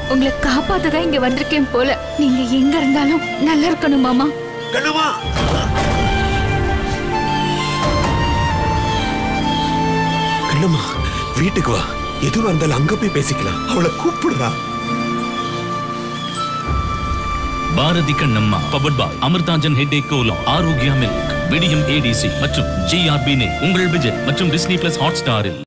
உங்களை காப்பாத்ததான் இங்க வந்திருக்கேன் போல. நீங்க எங்க இருந்தாலும் நல்லா இருக்கணும் மாமா. கண்ணுமா, கண்ணுமா வீட்டுக்கு வா. எதுவா இருந்தாலும் அங்க போய் பேசிக்கலாம். அவளை கூப்பிடுறா. Bharathi Kannamma powered by Amrutanjan headache கோலம், ஆரோக்கியா மில்க், விடியம் ஏடிசி மற்றும் ஜிஆர்பி உங்கள் விஜய் மற்றும் டிஸ்னி பிளஸ் ஹாட் ஸ்டாரில்.